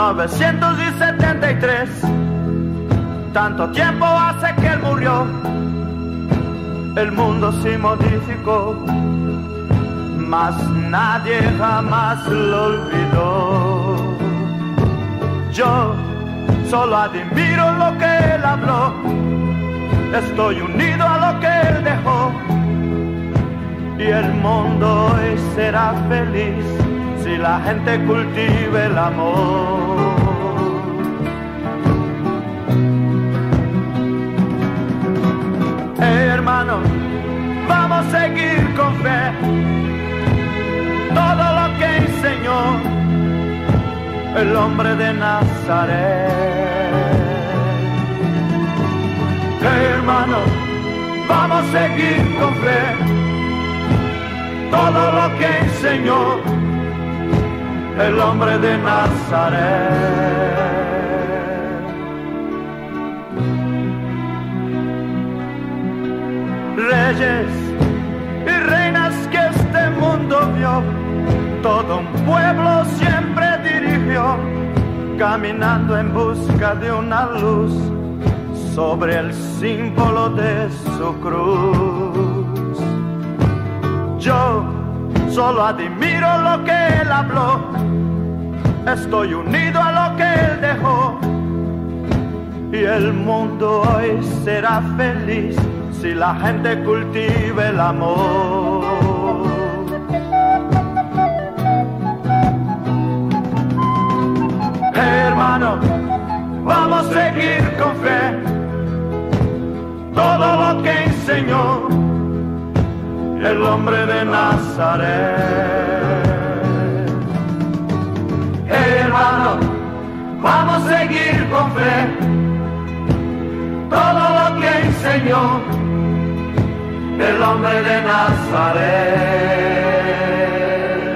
1973, tanto tiempo hace que él murió, el mundo se modificó, mas nadie jamás lo olvidó. Yo solo admiro lo que él habló, estoy unido a lo que él dejó, y el mundo hoy será feliz si la gente cultiva el amor. Hermano, vamos a seguir con fe todo lo que enseñó el hombre de Nazaret. Hermano, vamos a seguir con fe todo lo que enseñó el hombre de Nazaret. Reyes y reinas que este mundo vio, todo un pueblo siempre dirigió, caminando en busca de una luz sobre el símbolo de su cruz. Yo solo admiro lo que él habló, estoy unido a lo que él dejó, y el mundo hoy será feliz si la gente cultiva el amor. Hermano, vamos a seguir con fe todo lo que enseñó el hombre de Nazaret. Hermano, vamos a seguir con fe todo lo que enseñó el hombre de Nazaret.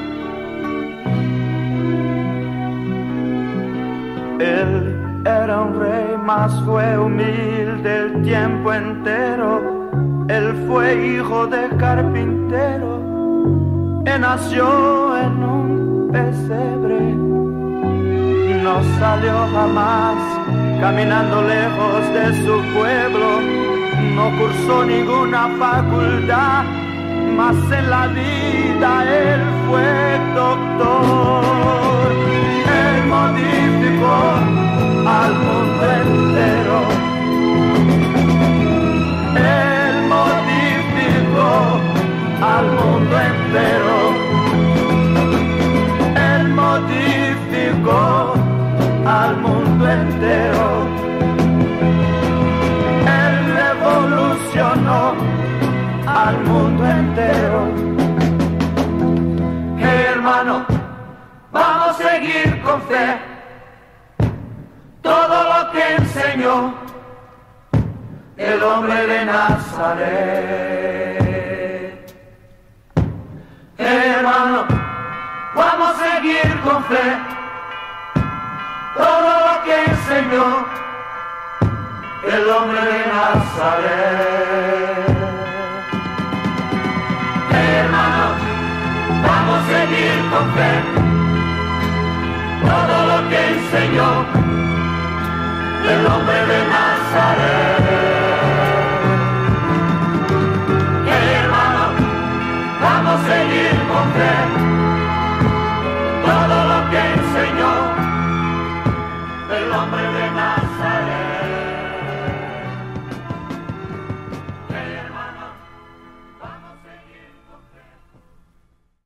Él era un rey, mas fue humilde el tiempo entero. Él fue hijo de carpintero y nació en un pesebre. No salió jamás caminando lejos de su pueblo, no cursó ninguna facultad, mas en la vida él fue doctor. Él modificó al mundo entero. Él modificó al mundo entero. Él modificó al mundo entero. Él revolucionó al mundo entero. Hermano, vamos a seguir con fe todo lo que enseñó el hombre de Nazaret. Hermano, vamos a seguir con fe todo lo que enseñó el hombre de Nazaret. Hermano, vamos a seguir con fe todo lo que enseñó el hombre de Nazaret. Hermano, vamos a seguir con fe